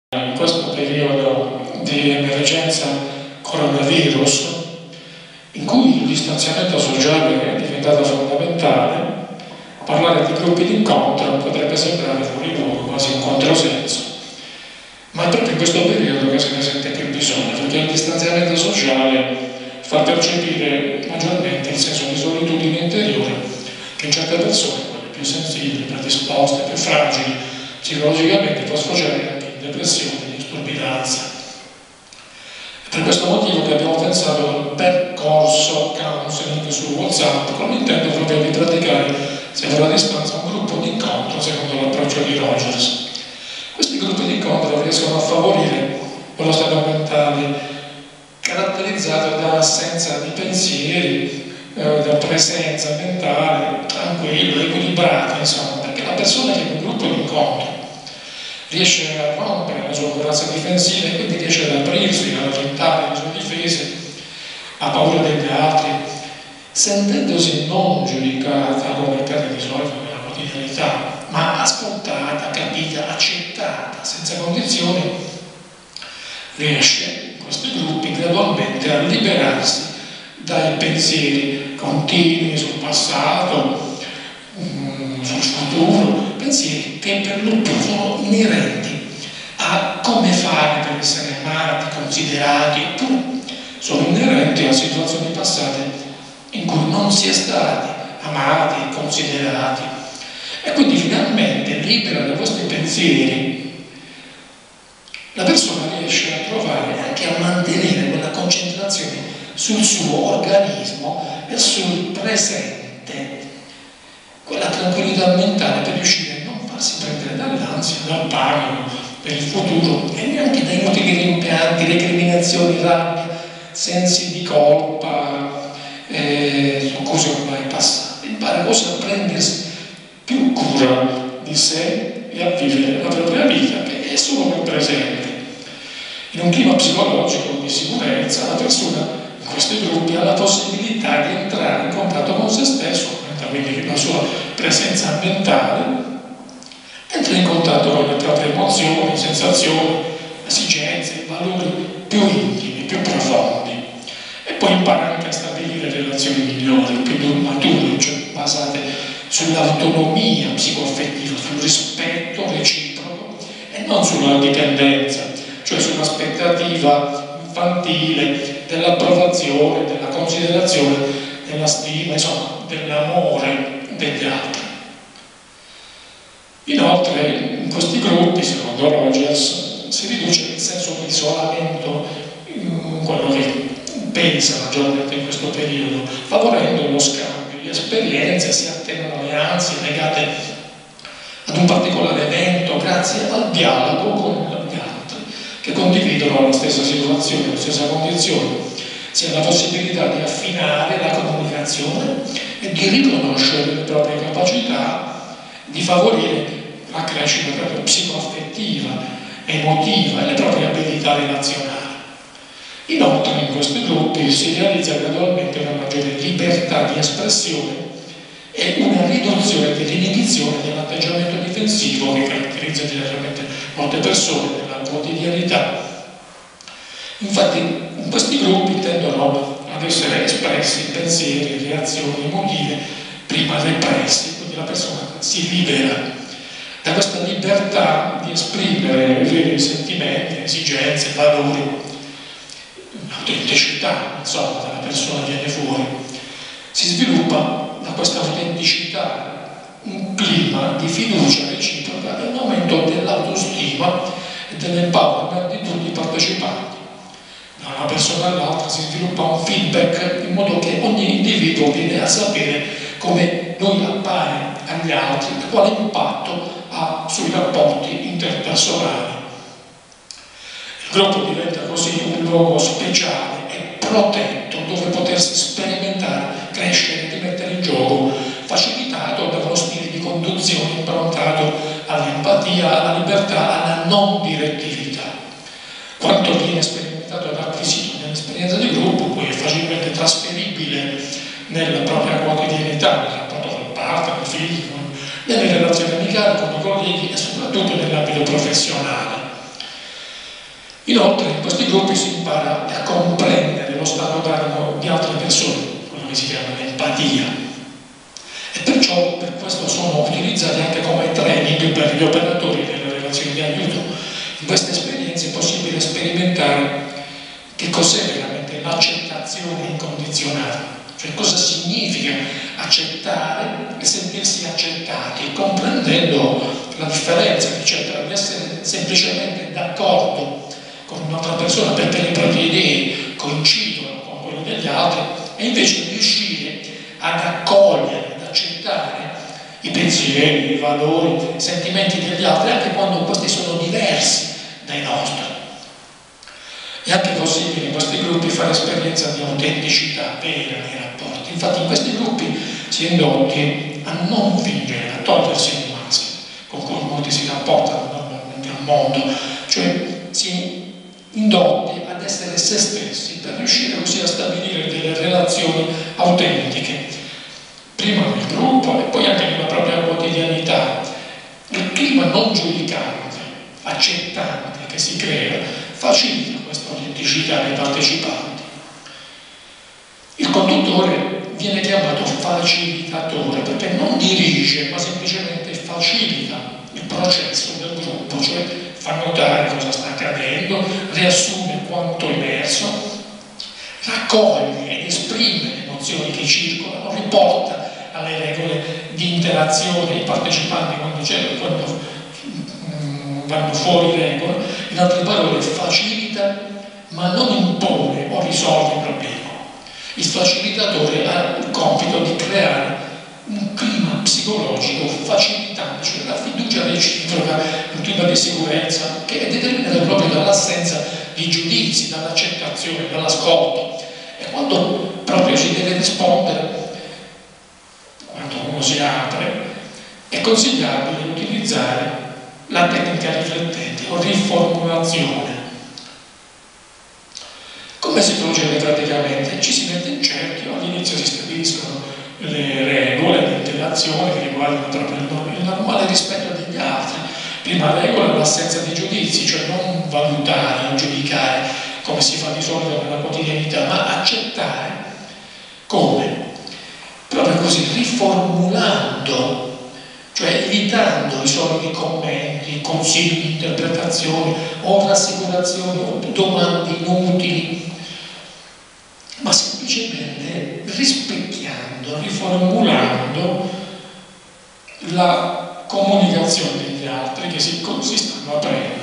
In questo periodo di emergenza coronavirus, in cui il distanziamento sociale è diventato fondamentale, parlare di gruppi di incontro potrebbe sembrare fuori luogo, quasi un controsenso, ma è proprio in questo periodo che se ne sente più bisogno, perché il distanziamento sociale fa percepire maggiormente il senso di solitudine interiore che in certe persone, quelle più sensibili, predisposte, più fragili psicologicamente, può sfociare anche in depressione, in disturbi d'ansia. Per questo motivo che abbiamo pensato al percorso counseling su WhatsApp con l'intento proprio di praticare, sempre a distanza, un gruppo di incontro secondo l'approccio di Rogers. Questi gruppi di incontro riescono a favorire quello stato mentale caratterizzato da assenza di pensieri, da presenza mentale tranquilla, equilibrata, insomma, perché la persona che è in un gruppo di incontro riesce a rompere la sua corazza difensiva e quindi riesce ad aprirsi, ad allentare le sue difese, ha paura degli altri, sentendosi non giudicata come accade di solito nella quotidianità, ma ascoltata, capita, accettata, senza condizioni, riesce in questi gruppi gradualmente a liberarsi dai pensieri continui sul passato, sul futuro, pensieri che per lo più sono inerenti a come fare per essere amati, considerati, oppure sono inerenti a situazioni passate in cui non si è stati amati, considerati. E quindi finalmente, libera da questi pensieri, la persona riesce a trovare, anche a mantenere quella concentrazione sul suo organismo e sul presente, quella tranquillità mentale per riuscire a non farsi prendere dall'ansia, dal panico per il futuro e neanche da inutili rimpianti, recriminazioni, rabbia, sensi di colpa su cose ormai passate. Impara così a prendersi più cura di sé e a vivere la propria vita, che è solo nel presente. In un clima psicologico di sicurezza, la persona in questi gruppi ha la possibilità di entrare in contatto con se stesso, quindi la sua presenza mentale, entra in contatto con le proprie emozioni, sensazioni, esigenze, valori più intimi, più profondi, e poi impara anche a stabilire relazioni migliori, più mature, cioè basate sull'autonomia psicoaffettiva, sul rispetto reciproco e non sulla dipendenza, cioè sull'aspettativa infantile dell'approvazione, della considerazione, della stima, insomma, dell'amore degli altri. Inoltre, in questi gruppi, secondo Rogers, si riduce il senso di isolamento, quello che pensa maggiormente in questo periodo, favorendo lo scambio di esperienze, si attenuano le ansie legate ad un particolare evento grazie al dialogo con gli altri che condividono la stessa situazione, la stessa condizione. Si ha la possibilità di affinare la comunicazione e di riconoscere le proprie capacità, di favorire la crescita proprio psicoaffettiva, emotiva e le proprie abilità relazionali. Inoltre in questi gruppi si realizza gradualmente una maggiore libertà di espressione e una riduzione dell'inibizione dell'atteggiamento difensivo che caratterizza generalmente molte persone nella quotidianità. Infatti in questi gruppi tendono ad essere espressi pensieri, reazioni emotive prima repressi, quindi la persona si libera da questa libertà di esprimere i veri sentimenti, esigenze, valori, l'autenticità, insomma, della persona viene fuori. Si sviluppa da questa autenticità un clima di fiducia reciproca e un aumento dell'autostima e dell'empowerment di tutti i partecipanti. Da una persona all'altra si sviluppa un feedback in modo che ogni individuo viene a sapere come lui appare agli altri e quale impatto ha sui rapporti interpersonali. Il gruppo diventa così un luogo speciale e protetto dove potersi sperimentare, crescere e rimettere in gioco, facilitato da uno stile di conduzione improntato all'empatia, alla libertà, alla non direttività. Quanto viene sperimentato ed acquisito nell'esperienza di gruppo poi è facilmente trasferibile nella propria quotidianità, nel rapporto col partner, con i figli, nelle relazioni amicali, con i colleghi e soprattutto nell'ambito professionale. Inoltre in questi gruppi si impara a comprendere lo stato d'animo di altre persone, quello che si chiama l'empatia. E perciò per questo sono utilizzati anche come training per gli operatori delle relazioni di aiuto. In queste esperienze è possibile sperimentare che cos'è veramente l'accettazione incondizionata, cioè cosa significa accettare e sentirsi accettati, comprendendo la differenza, eccetera, di essere semplicemente d'accordo con un'altra persona perché le proprie idee coincidono con quelle degli altri, e invece riuscire ad accogliere, ad accettare i pensieri, i valori, i sentimenti degli altri, anche quando questi sono diversi dai nostri. È anche possibile in questi gruppi fare esperienza di autenticità vera nei rapporti. Infatti in questi gruppi si è indotti a non fingere, a togliersi le maschere con cui molti si rapportano normalmente al mondo, cioè si è indotti ad essere se stessi per riuscire così a stabilire delle relazioni autentiche, prima nel gruppo e poi anche nella propria quotidianità. Il clima non giudicante, accettante che si crea facilita questa autenticità dei partecipanti. Il conduttore viene chiamato facilitatore perché non dirige ma semplicemente facilita il processo del gruppo, cioè fa notare cosa sta accadendo, riassume quanto emerso, raccoglie ed esprime le emozioni che circolano, riporta alle regole di interazione i partecipanti quando vanno fuori regola. In altre parole, facilita ma non impone o risolve il problema. Il facilitatore ha il compito di creare un clima psicologico facilitante, cioè la fiducia reciproca, un clima di sicurezza che è determinato proprio dall'assenza di giudizi, dall'accettazione, dall'ascolto. E quando proprio si deve rispondere, quando uno si apre, è consigliabile utilizzare la tecnica riflettente o riformulazione. Come si procede praticamente? Ci si mette in cerchio, all'inizio si stabiliscono le regole di interazione che riguardano proprio il normale rispetto degli altri. Prima regola l'assenza di giudizi, cioè non valutare, non giudicare come si fa di solito nella quotidianità, ma accettare come? Proprio così, riformulando, cioè evitando i soliti commenti, consigli di interpretazione o rassicurazioni o domande inutili, ma semplicemente rispecchiando, riformulando la comunicazione degli altri che si stanno aprendo.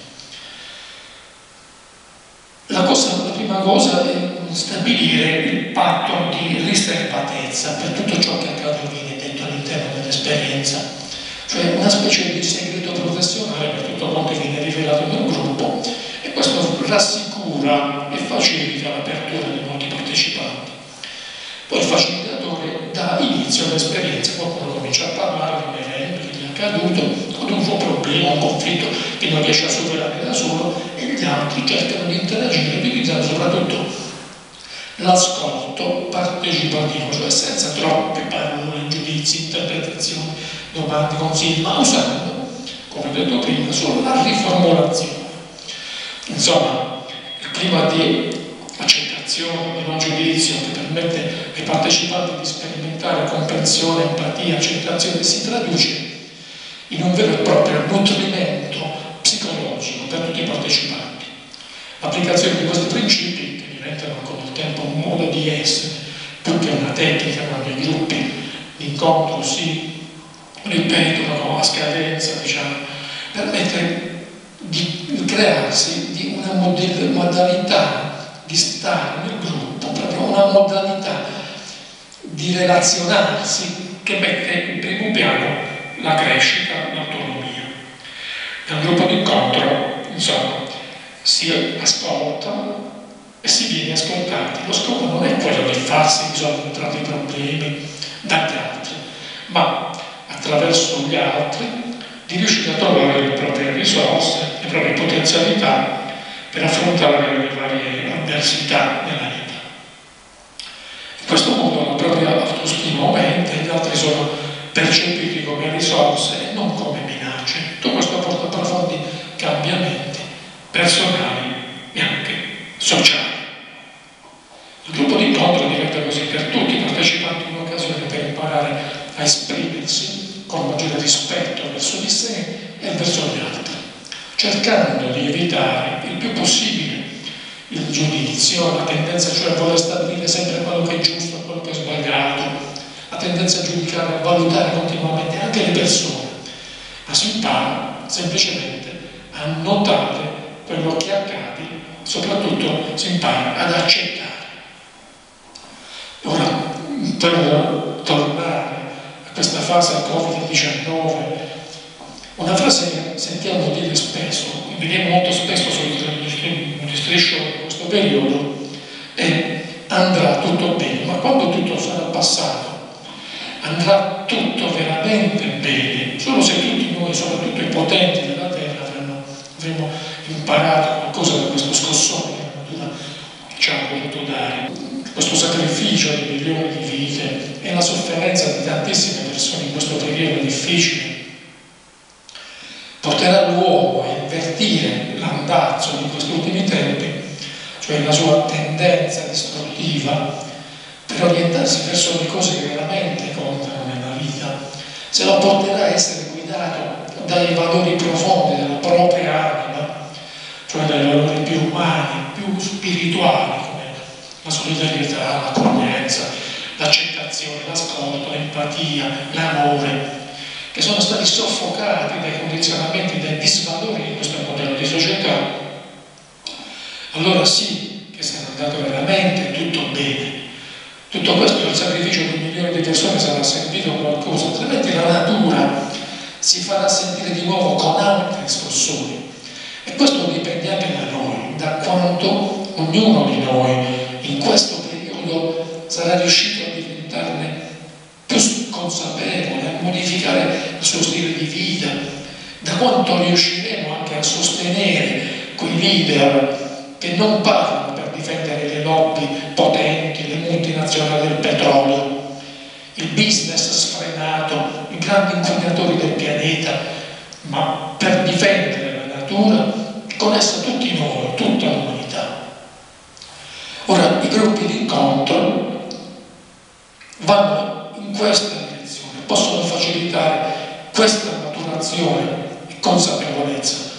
La prima cosa è stabilire il patto di riservatezza per tutto ciò che accade o viene detto all'interno dell'esperienza, cioè una specie di segreto professionale per tutto quanto viene rivelato nel gruppo, e questo rassicura e facilita l'apertura di molti partecipanti. Poi il facilitatore dà inizio all'esperienza, qualcuno comincia a parlare di un evento che gli è accaduto, con un suo problema, un conflitto che non riesce a superare da solo, e gli altri cercano di interagire utilizzando soprattutto l'ascolto partecipativo, cioè senza troppe parole, giudizi, interpretazioni, domande, consigli, ma usando, come ho detto prima, solo la riformulazione. Insomma, il clima di accettazione, di non giudizio, che permette ai partecipanti di sperimentare comprensione, empatia, accettazione, si traduce in un vero e proprio nutrimento psicologico per tutti i partecipanti. L'applicazione di questi principi, che diventano con il tempo un modo di essere, più che una tecnica, quando i gruppi d'incontro si ripetono a scadenza, diciamo, permette di crearsi di una modalità di stare nel gruppo, proprio una modalità di relazionarsi che mette in primo piano la crescita, l'autonomia. Nel gruppo d'incontro, insomma, si ascolta e si viene ascoltati. Lo scopo non è quello di farsi risolvere troppi problemi dagli altri, ma attraverso gli altri di riuscire a trovare le proprie risorse, le proprie potenzialità per affrontare le varie avversità nella vita. In questo modo la propria autostima aumenta e gli altri sono percepiti come risorse e non come minacce. Tutto questo porta a profondi cambiamenti personali sociali. Il gruppo di incontro diventa così per tutti i partecipanti un'occasione per imparare a esprimersi con maggiore rispetto verso di sé e verso gli altri, cercando di evitare il più possibile il giudizio, la tendenza cioè a voler stabilire sempre quello che è giusto e quello che è sbagliato, la tendenza a giudicare, a valutare continuamente anche le persone, ma si impara semplicemente a notare quello che accade, soprattutto si impara ad accettare. Ora, per tornare a questa fase del Covid-19, una frase che sentiamo dire spesso, vediamo molto spesso sui striscioni in questo periodo, è andrà tutto bene, ma quando tutto sarà passato, andrà tutto veramente bene, solo se tutti noi, soprattutto i potenti della terra, avremo imparato qualcosa da questo scossone che la natura ci ha voluto dare. Questo sacrificio di milioni di vite e la sofferenza di tantissime persone in questo periodo difficile porterà l'uomo a invertire l'andazzo di questi ultimi tempi, cioè la sua tendenza distruttiva, per orientarsi verso le cose che veramente contano nella vita, se lo porterà a essere guidato dai valori profondi della propria anima, cioè dai valori più umani, più spirituali, come la solidarietà, l'accoglienza, l'accettazione, l'ascolto, l'empatia, l'amore, che sono stati soffocati dai condizionamenti, dai disvalori di questo modello di società. Allora sì che sarà andato veramente tutto bene. Tutto questo, il sacrificio di milioni di persone, sarà servito a qualcosa, altrimenti la natura si farà sentire di nuovo con altri scossoni. E questo dipende anche da noi, da quanto ognuno di noi in questo periodo sarà riuscito a diventarne più consapevole, a modificare il suo stile di vita, da quanto riusciremo anche a sostenere quei leader che non parlano per difendere le lobby potenti, le multinazionali del petrolio, il business sfrenato, i grandi inquinatori del pianeta, ma per difendere la natura e con essa tutti noi, tutta l'umanità. Ora, i gruppi di incontro vanno in questa direzione, possono facilitare questa maturazione e consapevolezza